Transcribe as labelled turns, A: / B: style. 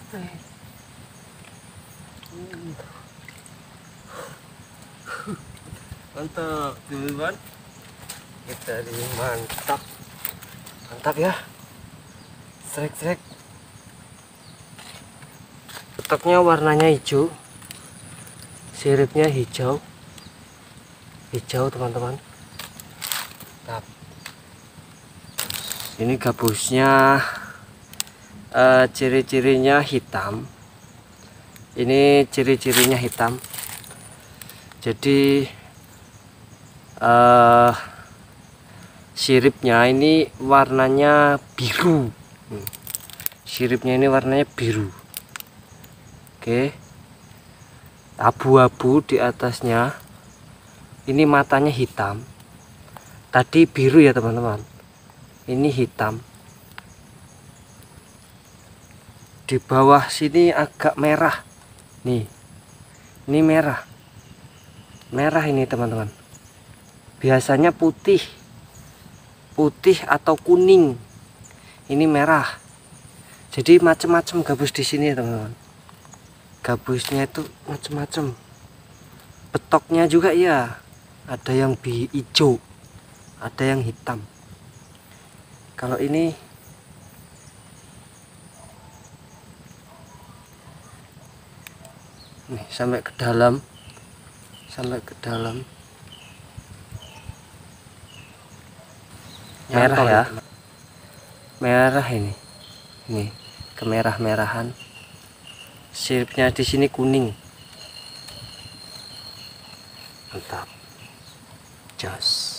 A: Mantap teman-teman, kita ini mantap ya, srek. Petoknya warnanya hijau, siripnya hijau teman-teman. Mantap. Ini gabusnya ciri-cirinya hitam. Ini ciri-cirinya hitam. Jadi siripnya ini warnanya biru. Siripnya ini warnanya biru. Oke, abu-abu di atasnya. Ini matanya hitam. Tadi biru ya teman-teman. Ini hitam. Di bawah sini agak merah. Nih, ini merah ini teman-teman. Biasanya putih atau kuning. Ini merah. Jadi macam-macam gabus di sini teman-teman. Gabusnya itu macam-macam. Petoknya juga ya. Ada yang hijau, ada yang hitam. Kalau ini nih sampai ke dalam. Merah ya. Merah ini. Nih, kemerah-merahan. Siripnya di sini kuning. Mantap. Jos.